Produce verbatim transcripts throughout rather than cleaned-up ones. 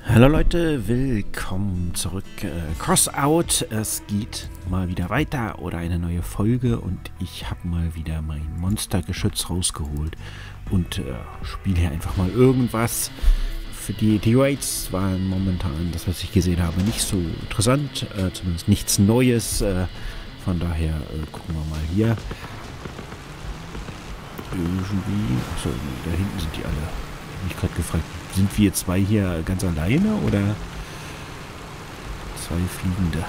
Hallo Leute, willkommen zurück. Äh, Crossout, es geht mal wieder weiter oder eine neue Folge und ich habe mal wieder mein Monstergeschütz rausgeholt und äh, spiele hier einfach mal irgendwas. Für die, die Raids waren momentan, das was ich gesehen habe, nicht so interessant, äh, zumindest nichts Neues. Äh, von daher äh, gucken wir mal hier. Irgendwie, so, da hinten sind die alle. Ich habe mich gerade gefragt, sind wir zwei hier ganz alleine oder zwei Fliegende?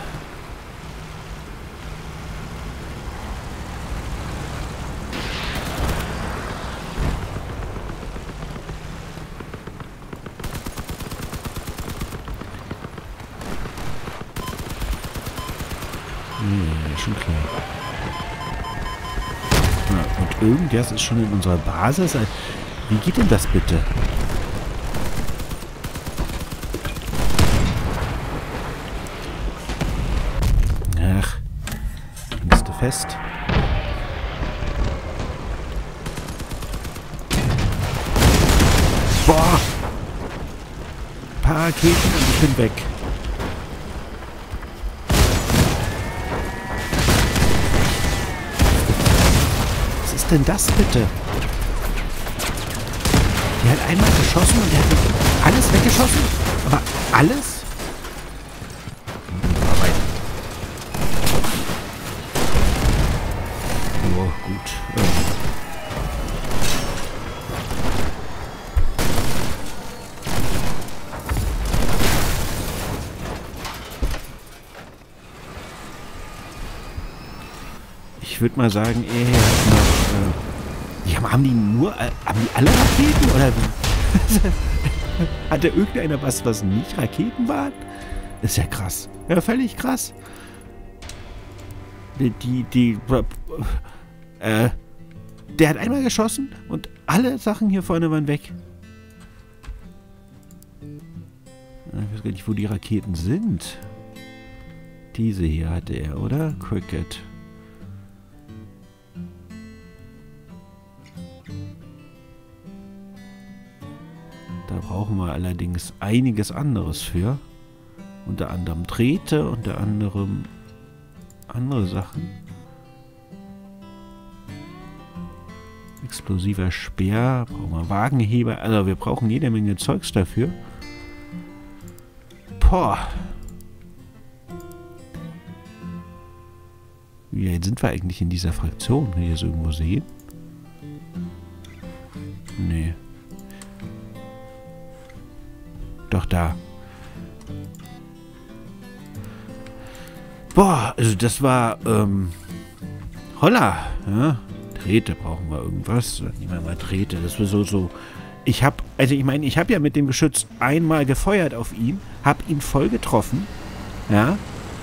Ja, schon klar. Ja, und irgendwas ist schon in unserer Basis. Wie geht denn das bitte? Ach, hängst du fest? Boah! Ein paar Raketen und ich bin weg. Was ist denn das bitte? Die hat einmal geschossen und der hat alles weggeschossen? Aber alles? Oh, gut. Ich würde mal sagen, er hat noch... Äh, ja, haben die nur... Äh, haben die alle Raketen? Oder wie? Hatte irgendeiner was, was nicht Raketen waren? Ist ja krass. Ja, völlig krass. Die... die, die äh, der hat einmal geschossen und alle Sachen hier vorne waren weg. Ich weiß gar nicht, wo die Raketen sind. Diese hier hatte er, oder? Cricket. Da brauchen wir allerdings einiges anderes für. Unter anderem Drähte, unter anderem andere Sachen. Explosiver Speer, brauchen wir Wagenheber. Also wir brauchen jede Menge Zeugs dafür. Boah. Wie weit sind wir eigentlich in dieser Fraktion? Kann ich das irgendwo sehen? Nee. Doch, da. Boah, also das war, ähm, holla, ja. Drähte brauchen wir irgendwas. Nehmen wir mal Drähte. Das wir so, so. Ich habe, also ich meine, ich habe ja mit dem Geschütz einmal gefeuert auf ihn, habe ihn voll getroffen, ja.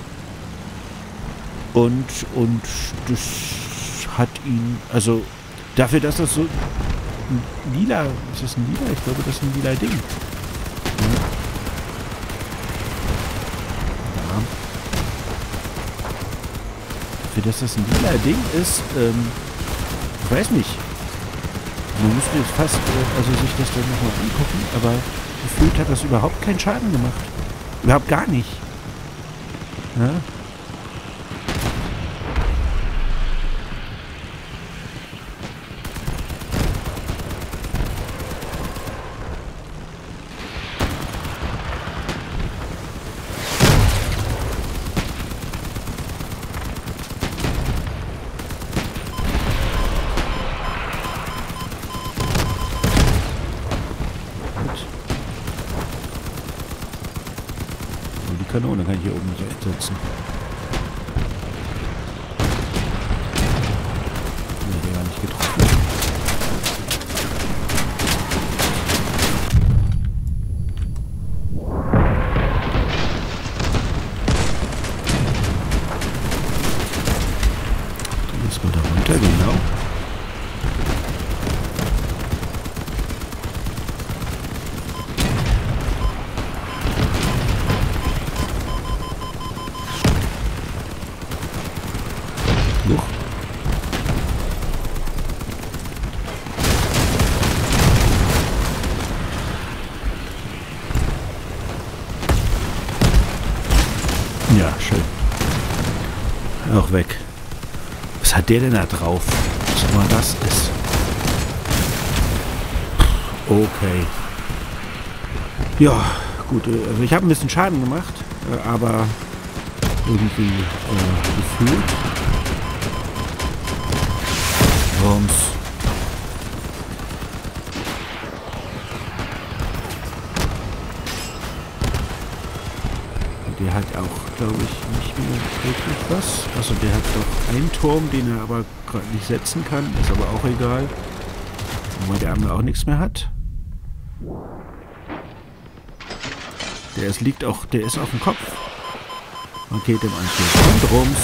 Und, und das hat ihn, also dafür, dass das so ein lila, ist das ein lila? Ich glaube, das ist ein lila Ding. Ja. Ja. Dafür, dass das ein lila Ding ist, ähm, ich weiß nicht. Man müsste jetzt fast äh, also sich das dann nochmal angucken, aber gefühlt hat das überhaupt keinen Schaden gemacht. Überhaupt gar nicht. Ja? Kanone kann ich hier oben so einsetzen. Nee, der war nicht getroffen. Dann müssen wir da runter, genau. Ja, schön. Auch weg. Was hat der denn da drauf? Was auch immer das ist. Okay. Ja, gut. Also ich habe ein bisschen Schaden gemacht, aber irgendwie äh, gefühlt. Rums. Der hat auch, glaube ich, nicht mehr wirklich was. Also der hat doch einen Turm, den er aber gerade nicht setzen kann. Ist aber auch egal. Weil der andere auch nichts mehr hat. Der ist, liegt auch, der ist auf dem Kopf. Okay, dem Anschluss. Und Rums.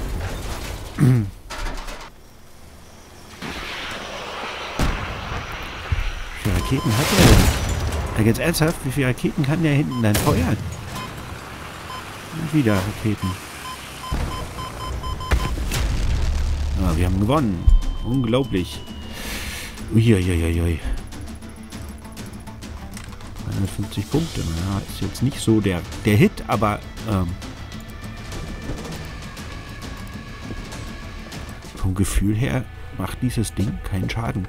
Wie viele Raketen hat er denn? Ja, jetzt ernsthaft, wie viele Raketen kann der hinten dann feuern? Und wieder Raketen. Ah, wir haben gewonnen. Unglaublich. Uiuiuiui. hundertfünfzig Punkte. Ja, ist jetzt nicht so der, der Hit, aber ähm, vom Gefühl her macht dieses Ding keinen Schaden.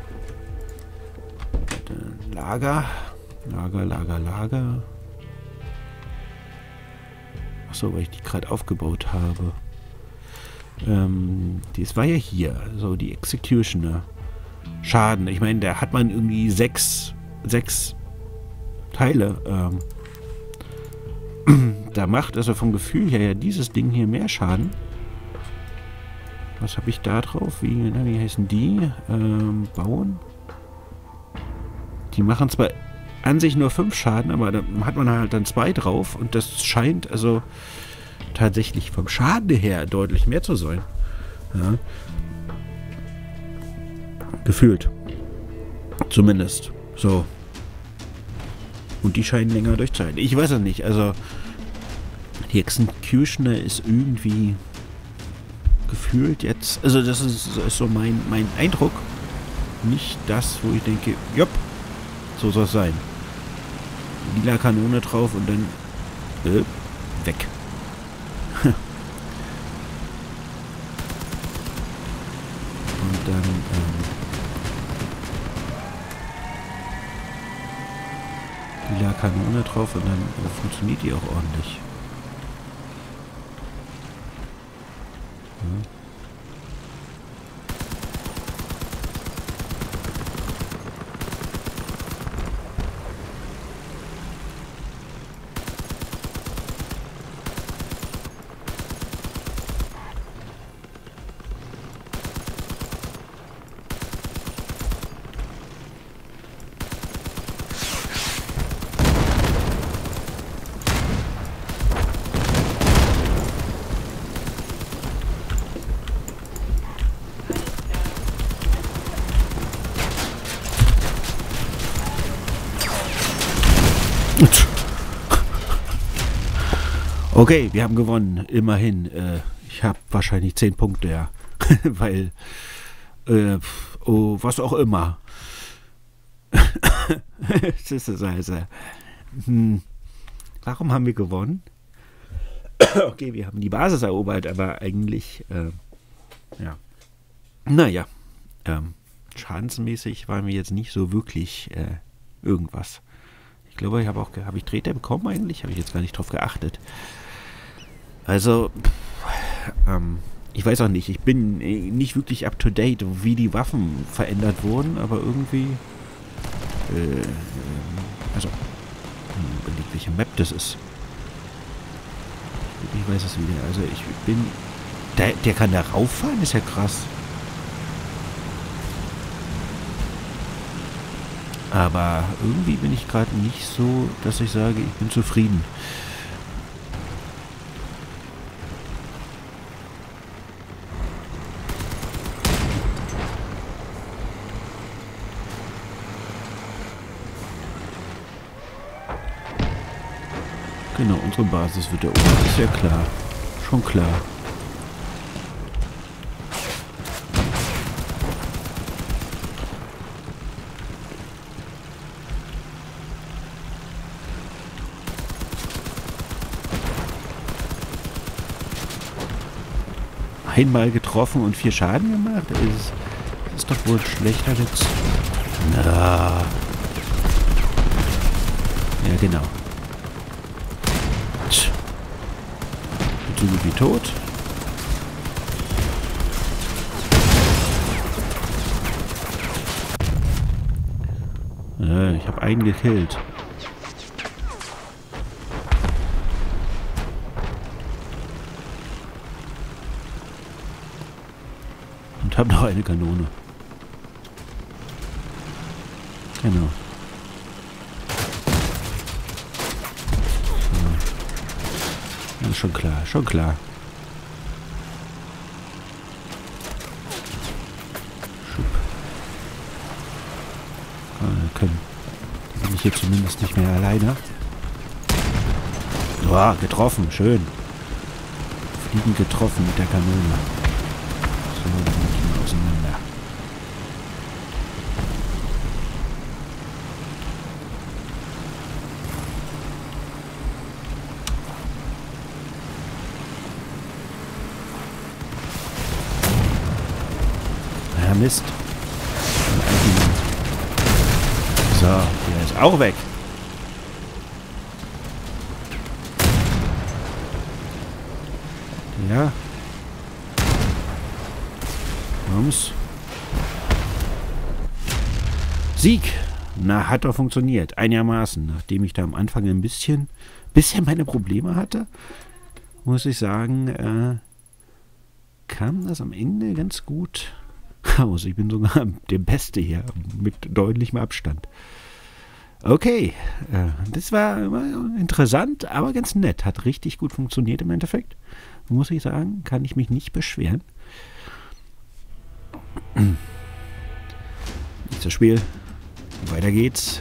Lager. Lager, Lager, Lager. Achso, weil ich die gerade aufgebaut habe. Ähm, das war ja hier. So, die Executioner. Schaden. Ich meine, da hat man irgendwie sechs, sechs Teile. Ähm, da macht also vom Gefühl her ja dieses Ding hier mehr Schaden. Was habe ich da drauf? Wie, na, wie heißen die? Ähm, bauen. Die machen zwar an sich nur fünf Schaden, aber da hat man halt dann zwei drauf und das scheint also tatsächlich vom Schaden her deutlich mehr zu sein. Ja. Gefühlt. Zumindest. So. Und die scheinen länger durchzuhalten. Ich weiß es nicht. Also die Executioner ist irgendwie gefühlt jetzt. Also das ist, ist so mein, mein Eindruck. Nicht das, wo ich denke, jopp, so soll es sein. Lila Kanone drauf und dann äh, weg. Und dann ähm, lila Kanone drauf und dann äh, funktioniert die auch ordentlich. Ja. Okay, wir haben gewonnen. Immerhin. Äh, ich habe wahrscheinlich zehn Punkte, ja. Weil, äh, oh, was auch immer. Das ist also, hm, warum haben wir gewonnen? Okay, wir haben die Basis erobert, aber eigentlich, äh, ja. Naja, ähm, schadensmäßig waren wir jetzt nicht so wirklich äh, irgendwas. Ich glaube, ich habe auch, habe ich Treter bekommen eigentlich? Habe ich jetzt gar nicht drauf geachtet. Also, pff, ähm, ich weiß auch nicht, ich bin nicht wirklich up to date, wie die Waffen verändert wurden, aber irgendwie, äh, also, überlegt, welche Map das ist. Ich weiß es wieder, also ich bin, der, der kann da rauffahren, ist ja krass. Aber irgendwie bin ich gerade nicht so, dass ich sage, ich bin zufrieden. Genau, unsere Basis wird erobert, ist ja klar. Schon klar. Einmal getroffen und vier Schaden gemacht? Das ist, das ist doch wohl schlechter als... Na. Ja, genau. Tsch. So gut wie tot. Ja, ich habe einen gekillt. Und habe noch eine Kanone. Genau. So. Ja, schon klar, schon klar. Schub. Ah, können. Da bin ich hier zumindest nicht mehr alleine. Boah, getroffen, schön. Fliegen getroffen mit der Kanone. So, dann bin ich mal auseinander. Ja, Mist. So, der ist auch weg. Ja. Komm's. Sieg! Na, hat doch funktioniert. Einigermaßen. Nachdem ich da am Anfang ein bisschen, bisschen meine Probleme hatte, muss ich sagen, äh, kam das am Ende ganz gut aus. Ich bin sogar der Beste hier, mit deutlichem Abstand. Okay, äh, das war interessant, aber ganz nett. Hat richtig gut funktioniert im Endeffekt. Muss ich sagen, kann ich mich nicht beschweren. Nächstes Spiel. Weiter geht's.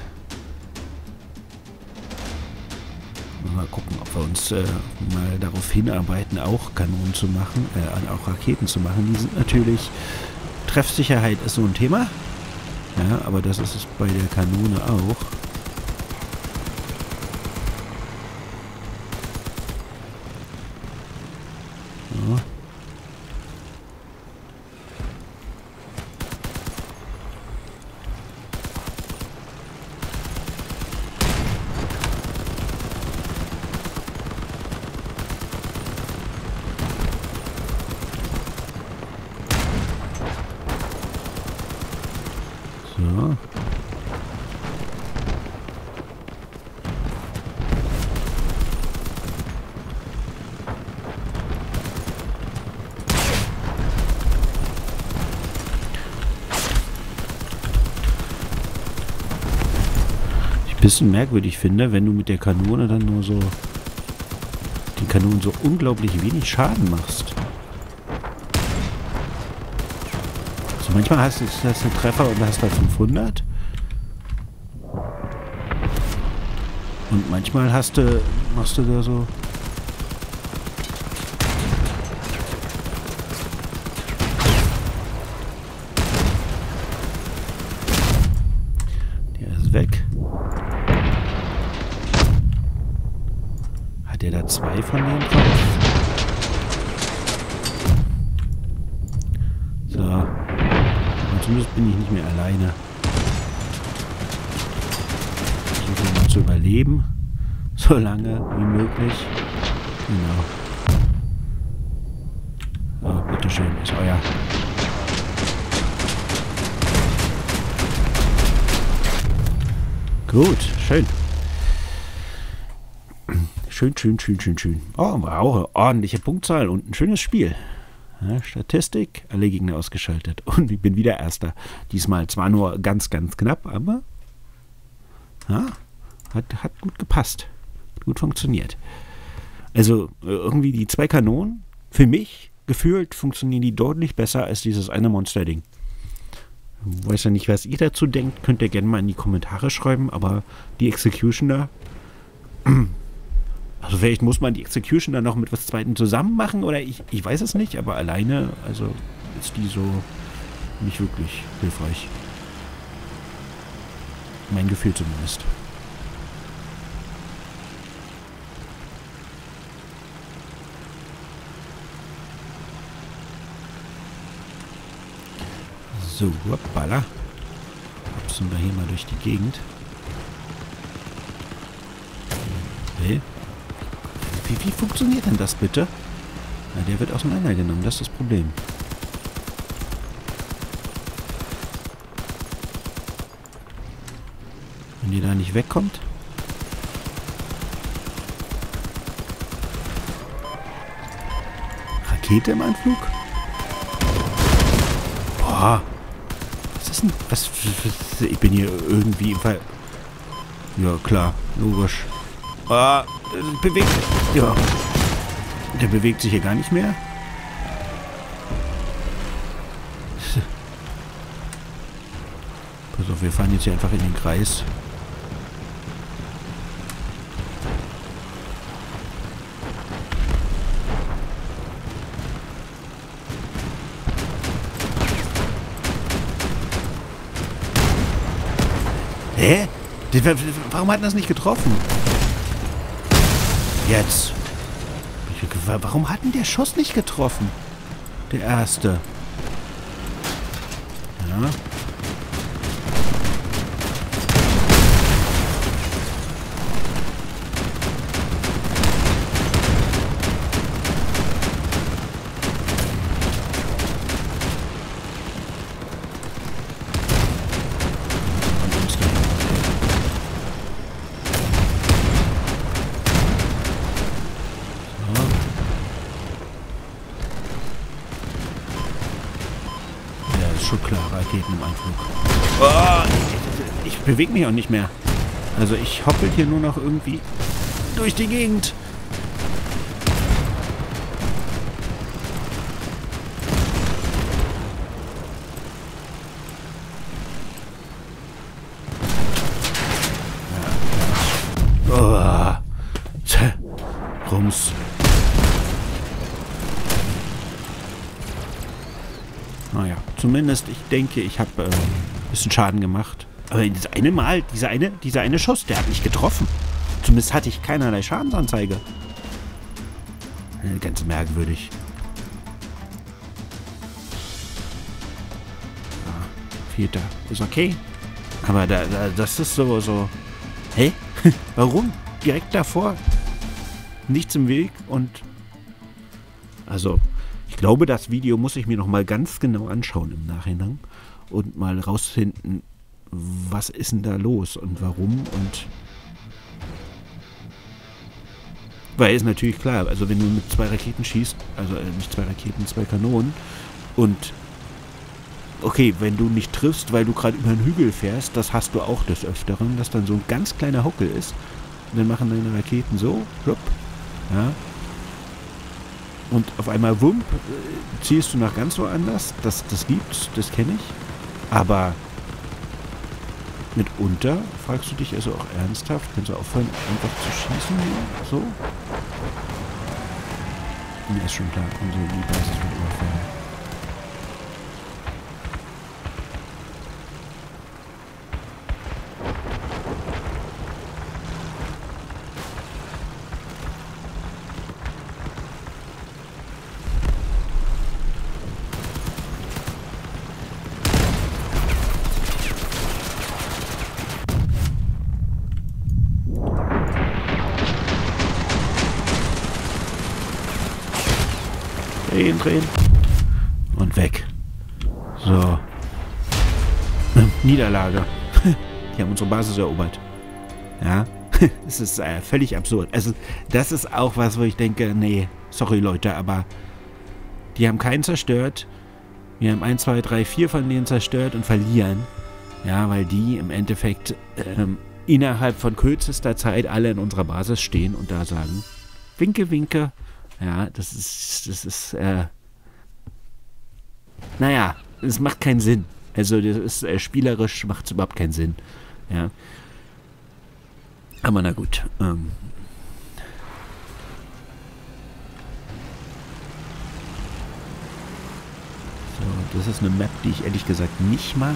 Mal gucken, ob wir uns äh, mal darauf hinarbeiten, auch Kanonen zu machen, äh, auch Raketen zu machen. Die sind natürlich... Treffsicherheit ist so ein Thema. Ja, aber das ist es bei der Kanone auch. So. So. Ich ein bisschen merkwürdig finde, wenn du mit der Kanone dann nur so den Kanonen so unglaublich wenig Schaden machst. Also manchmal hast du das einen Treffer und hast halt fünfhundert. Und manchmal hast du, machst du da so... Der ist weg. Hat der da zwei von denen drauf? So. Und zumindest bin ich nicht mehr alleine. Um zu überleben, so lange wie möglich. Genau. Oh, bitteschön, ist euer. Gut, schön. Schön, schön, schön, schön, schön. Oh, war auch eine ordentliche Punktzahl und ein schönes Spiel. Ja, Statistik, alle Gegner ausgeschaltet. Und ich bin wieder Erster. Diesmal zwar nur ganz, ganz knapp, aber ja, hat, hat gut gepasst. Hat gut funktioniert. Also irgendwie die zwei Kanonen, für mich gefühlt, funktionieren die deutlich besser als dieses eine Monster-Ding. Ich weiß ja nicht, was ihr dazu denkt. Könnt ihr gerne mal in die Kommentare schreiben, aber die Executioner... Also vielleicht muss man die Executioner noch mit was Zweitem zusammen machen oder ich, ich weiß es nicht, aber alleine, also ist die so nicht wirklich hilfreich. Mein Gefühl zumindest. So, hoppala. Hopsen wir hier mal durch die Gegend. Hey. Wie, wie funktioniert denn das bitte? Na, der wird auseinandergenommen, das ist das Problem. Wenn ihr da nicht wegkommt. Rakete im Anflug? Boah. Was ist denn... Was, was, ich bin hier irgendwie im Fall... Ja, klar. Logisch. Ah, bewegt sich. Ja. Der bewegt sich hier gar nicht mehr. Pass auf, wir fahren jetzt hier einfach in den Kreis. Hä? Warum hat das nicht getroffen? Jetzt. Warum hat denn der Schuss nicht getroffen? Der erste. Ja. Schon klar, Raketen im Anflug. Oh, ich, ich bewege mich auch nicht mehr. Also ich hoppel hier nur noch irgendwie durch die Gegend. Oh, tja, Rums. Naja, zumindest ich denke, ich habe äh, ein bisschen Schaden gemacht. Aber das eine Mal, dieser eine, dieser eine Schuss, der hat mich getroffen. Zumindest hatte ich keinerlei Schadensanzeige. Ganz merkwürdig. Ah, vierter. Ist okay. Aber da, da, das ist so, so... Hä? Warum? Direkt davor. Nichts im Weg und... Also... Ich glaube, das Video muss ich mir noch mal ganz genau anschauen im Nachhinein und mal rausfinden, was ist denn da los und warum und weil ist natürlich klar, also wenn du mit zwei Raketen schießt, also äh, nicht zwei Raketen, zwei Kanonen und okay, wenn du nicht triffst, weil du gerade über einen Hügel fährst, das hast du auch des Öfteren, dass dann so ein ganz kleiner Huckel ist und dann machen deine Raketen so, hopp, ja. Und auf einmal, wump, ziehst du nach ganz woanders. Das, das gibt's, das kenne ich. Aber mitunter fragst du dich also auch ernsthaft, kannst du aufhören, einfach zu schießen? So? Mir ist schon klar, unsere Basis wird überfallen. Drehen, drehen. Und weg. So. Niederlage. Die haben unsere Basis erobert. Ja. Es ist äh, völlig absurd. Also, das ist auch was, wo ich denke, nee, sorry Leute, aber die haben keinen zerstört. Wir haben eins, zwei, drei, vier von denen zerstört und verlieren. Ja, weil die im Endeffekt ähm, innerhalb von kürzester Zeit alle in unserer Basis stehen und da sagen, winke, winke. Ja, das ist, das ist, äh, naja, es macht keinen Sinn. Also, das ist, äh, spielerisch macht es überhaupt keinen Sinn. Ja. Aber na gut, ähm. So, das ist eine Map, die ich ehrlich gesagt nicht mag.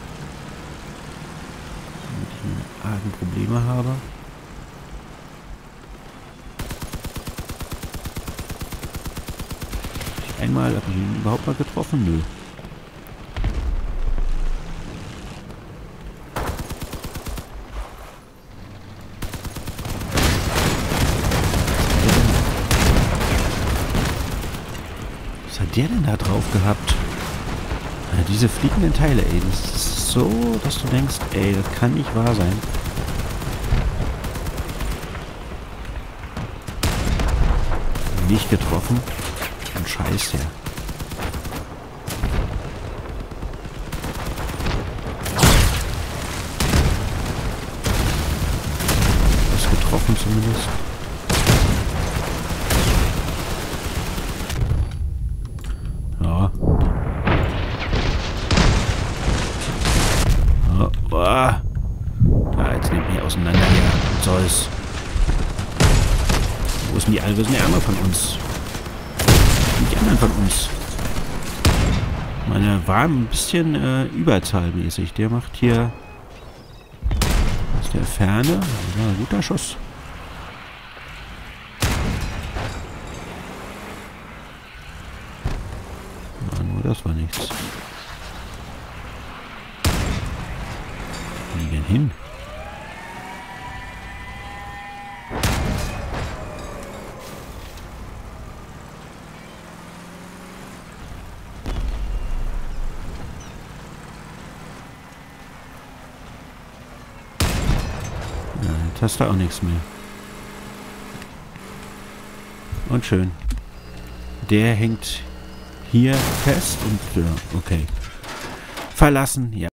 Damit ich meine argen Probleme habe. Einmal habe ich ihn überhaupt mal getroffen? Nö. hat der denn da drauf gehabt? Ja, diese fliegenden Teile, ey. Das ist so, dass du denkst, ey, das kann nicht wahr sein. Nicht getroffen. Ein Scheiß, ja. Ist getroffen zumindest. Ja. Oh, oh. Ja, jetzt nehmt ihr auseinander hier. Zeus. Wo ist denn die Allwissende die andere von uns? Und die anderen von uns? Meine war ein bisschen äh, überzahlmäßig. Der macht hier aus der Ferne. Das war ein guter Schuss. Ja, nur das war nichts. Wo die denn hin? Jetzt hast du auch nichts mehr. Und schön. Der hängt hier fest und ja, okay. Verlassen, ja.